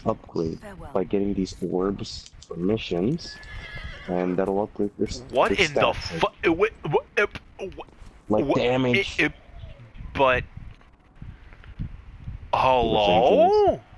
upgrade by getting these orbs for missions, and that'll upgrade your What your in the stats, like damage. but We're thinking hello?